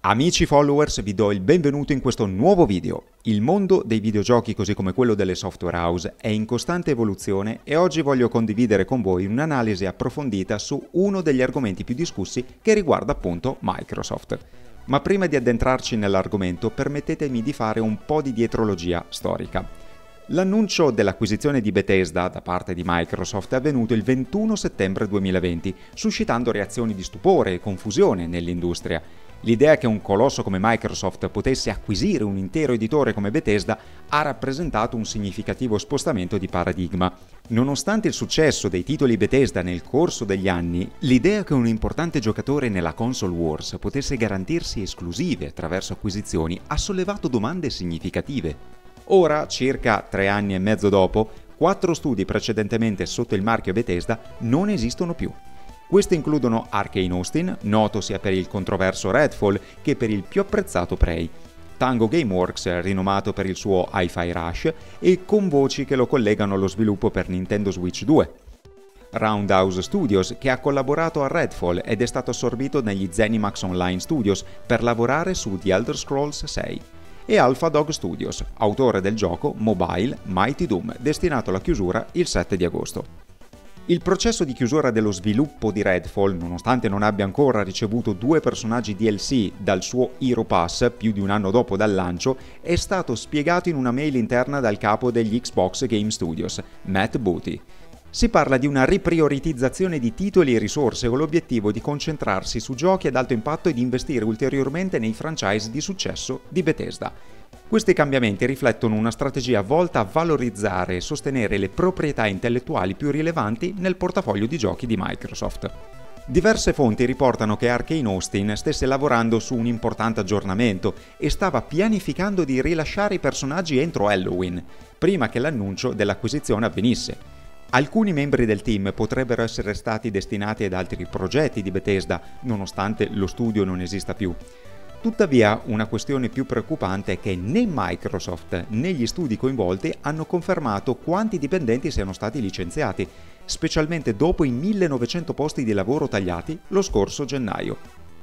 Amici followers, vi do il benvenuto in questo nuovo video. Il mondo dei videogiochi, così come quello delle software house, è in costante evoluzione e oggi voglio condividere con voi un'analisi approfondita su uno degli argomenti più discussi che riguarda appunto Microsoft. Ma prima di addentrarci nell'argomento, permettetemi di fare un po' di dietrologia storica. L'annuncio dell'acquisizione di Bethesda da parte di Microsoft è avvenuto il 21 settembre 2020, suscitando reazioni di stupore e confusione nell'industria. L'idea che un colosso come Microsoft potesse acquisire un intero editore come Bethesda ha rappresentato un significativo spostamento di paradigma. Nonostante il successo dei titoli Bethesda nel corso degli anni, l'idea che un importante giocatore nella console wars potesse garantirsi esclusive attraverso acquisizioni ha sollevato domande significative. Ora, circa 3 anni e mezzo dopo, 4 studi precedentemente sotto il marchio Bethesda non esistono più. Questi includono Arkane Austin, noto sia per il controverso Redfall che per il più apprezzato Prey, Tango Gameworks, rinomato per il suo Hi-Fi Rush, e con voci che lo collegano allo sviluppo per Nintendo Switch 2. Roundhouse Studios, che ha collaborato a Redfall ed è stato assorbito negli ZeniMax Online Studios per lavorare su The Elder Scrolls 6. E Alpha Dog Studios, autore del gioco mobile Mighty Doom, destinato alla chiusura il 7 di agosto. Il processo di chiusura dello sviluppo di Redfall, nonostante non abbia ancora ricevuto 2 personaggi DLC dal suo Hero Pass più di un anno dopo dal lancio, è stato spiegato in una mail interna dal capo degli Xbox Game Studios, Matt Booty. Si parla di una riprioritizzazione di titoli e risorse con l'obiettivo di concentrarsi su giochi ad alto impatto e di investire ulteriormente nei franchise di successo di Bethesda. Questi cambiamenti riflettono una strategia volta a valorizzare e sostenere le proprietà intellettuali più rilevanti nel portafoglio di giochi di Microsoft. Diverse fonti riportano che Arkane Austin stesse lavorando su un importante aggiornamento e stava pianificando di rilasciare i personaggi entro Halloween, prima che l'annuncio dell'acquisizione avvenisse. Alcuni membri del team potrebbero essere stati destinati ad altri progetti di Bethesda, nonostante lo studio non esista più. Tuttavia, una questione più preoccupante è che né Microsoft né gli studi coinvolti hanno confermato quanti dipendenti siano stati licenziati, specialmente dopo i 1900 posti di lavoro tagliati lo scorso gennaio.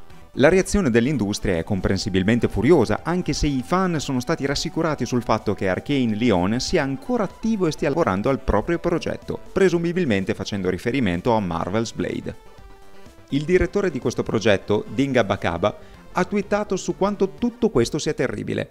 La reazione dell'industria è comprensibilmente furiosa, anche se i fan sono stati rassicurati sul fatto che Arkane Lyon sia ancora attivo e stia lavorando al proprio progetto, presumibilmente facendo riferimento a Marvel's Blade. Il direttore di questo progetto, Dinga Bakaba, ha twittato su quanto tutto questo sia terribile.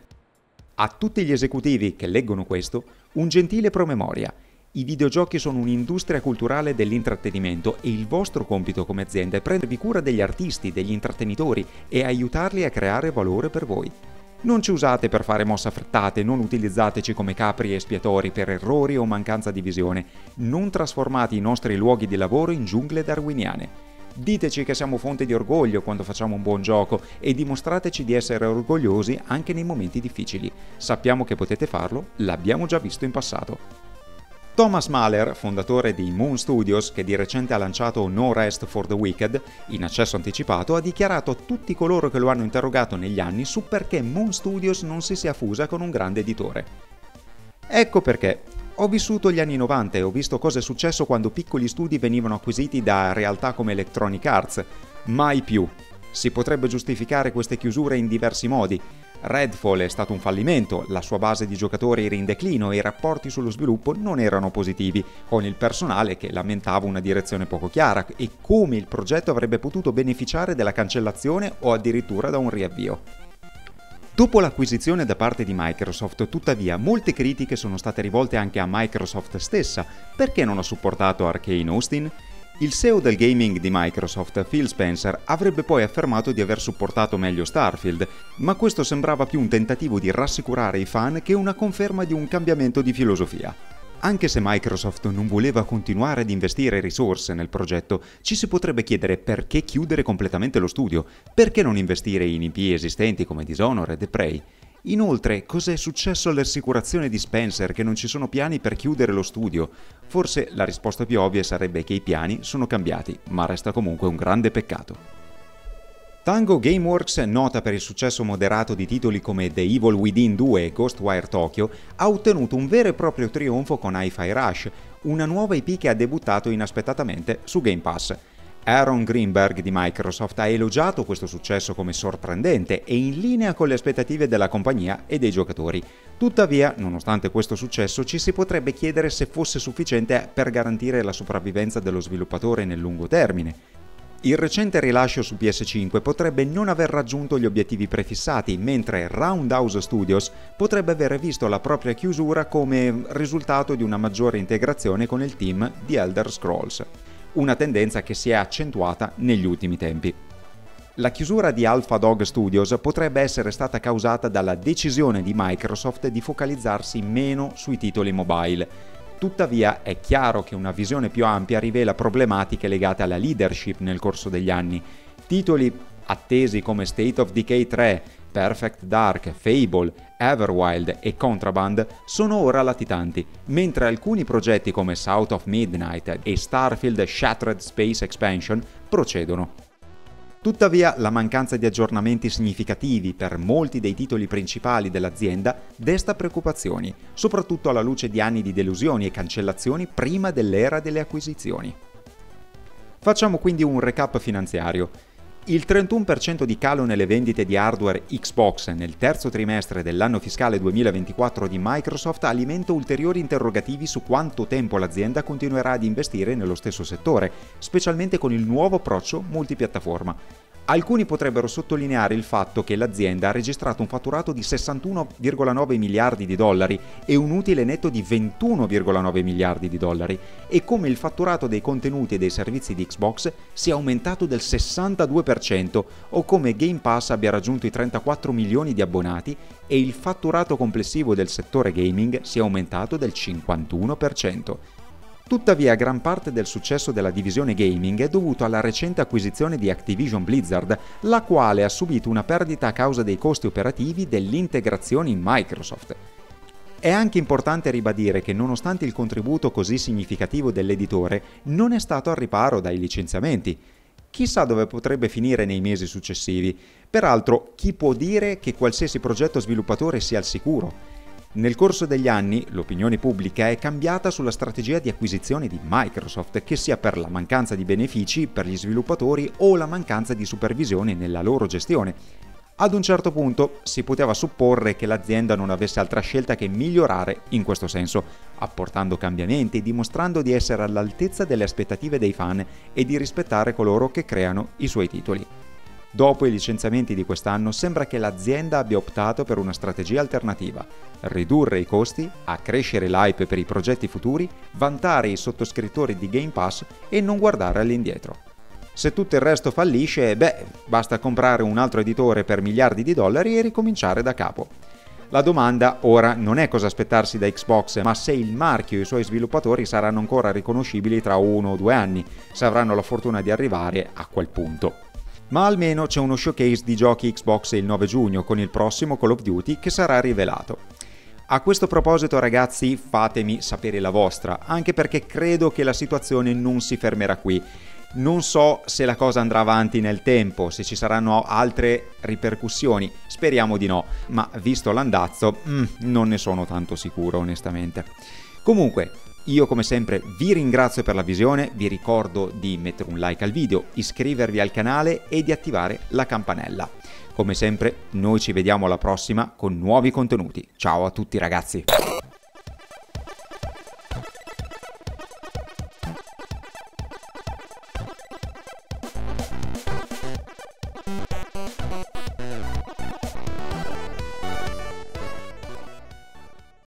A tutti gli esecutivi che leggono questo, un gentile promemoria. I videogiochi sono un'industria culturale dell'intrattenimento e il vostro compito come azienda è prendervi cura degli artisti, degli intrattenitori e aiutarli a creare valore per voi. Non ci usate per fare mosse affrettate, non utilizzateci come capri espiatori per errori o mancanza di visione, non trasformate i nostri luoghi di lavoro in giungle darwiniane. Diteci che siamo fonte di orgoglio quando facciamo un buon gioco e dimostrateci di essere orgogliosi anche nei momenti difficili. Sappiamo che potete farlo, l'abbiamo già visto in passato. Thomas Mahler, fondatore di Moon Studios, che di recente ha lanciato No Rest for the Wicked, in accesso anticipato, ha dichiarato a tutti coloro che lo hanno interrogato negli anni su perché Moon Studios non si sia fusa con un grande editore. Ecco perché. Ho vissuto gli anni 90 e ho visto cosa è successo quando piccoli studi venivano acquisiti da realtà come Electronic Arts. Mai più. Si potrebbe giustificare queste chiusure in diversi modi. Redfall è stato un fallimento, la sua base di giocatori era in declino e i rapporti sullo sviluppo non erano positivi, con il personale che lamentava una direzione poco chiara e come il progetto avrebbe potuto beneficiare della cancellazione o addirittura da un riavvio. Dopo l'acquisizione da parte di Microsoft, tuttavia, molte critiche sono state rivolte anche a Microsoft stessa. Perché non ha supportato Arkane Austin? Il CEO del gaming di Microsoft, Phil Spencer, avrebbe poi affermato di aver supportato meglio Starfield, ma questo sembrava più un tentativo di rassicurare i fan che una conferma di un cambiamento di filosofia. Anche se Microsoft non voleva continuare ad investire risorse nel progetto, ci si potrebbe chiedere perché chiudere completamente lo studio, perché non investire in IP esistenti come Dishonored e Prey. Inoltre, cos'è successo all'assicurazione di Spencer che non ci sono piani per chiudere lo studio? Forse la risposta più ovvia sarebbe che i piani sono cambiati, ma resta comunque un grande peccato. Tango Gameworks, nota per il successo moderato di titoli come The Evil Within 2 e Ghostwire Tokyo, ha ottenuto un vero e proprio trionfo con Hi-Fi Rush, una nuova IP che ha debuttato inaspettatamente su Game Pass. Aaron Greenberg di Microsoft ha elogiato questo successo come sorprendente e in linea con le aspettative della compagnia e dei giocatori. Tuttavia, nonostante questo successo, ci si potrebbe chiedere se fosse sufficiente per garantire la sopravvivenza dello sviluppatore nel lungo termine. Il recente rilascio su PS5 potrebbe non aver raggiunto gli obiettivi prefissati, mentre Roundhouse Studios potrebbe aver visto la propria chiusura come risultato di una maggiore integrazione con il team di Elder Scrolls. Una tendenza che si è accentuata negli ultimi tempi. La chiusura di AlphaDog Studios potrebbe essere stata causata dalla decisione di Microsoft di focalizzarsi meno sui titoli mobile. Tuttavia è chiaro che una visione più ampia rivela problematiche legate alla leadership nel corso degli anni. Titoli attesi come State of Decay 3, Perfect Dark, Fable, Everwild e Contraband sono ora latitanti, mentre alcuni progetti come South of Midnight e Starfield Shattered Space Expansion procedono. Tuttavia, la mancanza di aggiornamenti significativi per molti dei titoli principali dell'azienda desta preoccupazioni, soprattutto alla luce di anni di delusioni e cancellazioni prima dell'era delle acquisizioni. Facciamo quindi un recap finanziario. Il 31% di calo nelle vendite di hardware Xbox nel terzo trimestre dell'anno fiscale 2024 di Microsoft alimenta ulteriori interrogativi su quanto tempo l'azienda continuerà ad investire nello stesso settore, specialmente con il nuovo approccio multipiattaforma. Alcuni potrebbero sottolineare il fatto che l'azienda ha registrato un fatturato di 61,9 miliardi di dollari e un utile netto di 21,9 miliardi di dollari e come il fatturato dei contenuti e dei servizi di Xbox sia aumentato del 62% o come Game Pass abbia raggiunto i 34 milioni di abbonati e il fatturato complessivo del settore gaming sia aumentato del 51%. Tuttavia, gran parte del successo della divisione gaming è dovuto alla recente acquisizione di Activision Blizzard, la quale ha subito una perdita a causa dei costi operativi dell'integrazione in Microsoft. È anche importante ribadire che nonostante il contributo così significativo dell'editore, non è stato al riparo dai licenziamenti. Chissà dove potrebbe finire nei mesi successivi. Peraltro, chi può dire che qualsiasi progetto sviluppatore sia al sicuro? Nel corso degli anni l'opinione pubblica è cambiata sulla strategia di acquisizione di Microsoft, che sia per la mancanza di benefici per gli sviluppatori o la mancanza di supervisione nella loro gestione. Ad un certo punto si poteva supporre che l'azienda non avesse altra scelta che migliorare in questo senso, apportando cambiamenti, dimostrando di essere all'altezza delle aspettative dei fan e di rispettare coloro che creano i suoi titoli. Dopo i licenziamenti di quest'anno sembra che l'azienda abbia optato per una strategia alternativa: ridurre i costi, accrescere l'hype per i progetti futuri, vantare i sottoscrittori di Game Pass e non guardare all'indietro. Se tutto il resto fallisce, basta comprare un altro editore per miliardi di dollari e ricominciare da capo. La domanda ora non è cosa aspettarsi da Xbox, ma se il marchio e i suoi sviluppatori saranno ancora riconoscibili tra 1 o 2 anni, se avranno la fortuna di arrivare a quel punto. Ma almeno c'è uno showcase di giochi Xbox il 9 giugno con il prossimo Call of Duty che sarà rivelato. A questo proposito, ragazzi, fatemi sapere la vostra, anche perché credo che la situazione non si fermerà qui. Non so se la cosa andrà avanti nel tempo, se ci saranno altre ripercussioni, speriamo di no, ma visto l'andazzo non ne sono tanto sicuro onestamente. Comunque, io come sempre vi ringrazio per la visione, vi ricordo di mettere un like al video, iscrivervi al canale e di attivare la campanella. Come sempre, noi ci vediamo alla prossima con nuovi contenuti. Ciao a tutti ragazzi!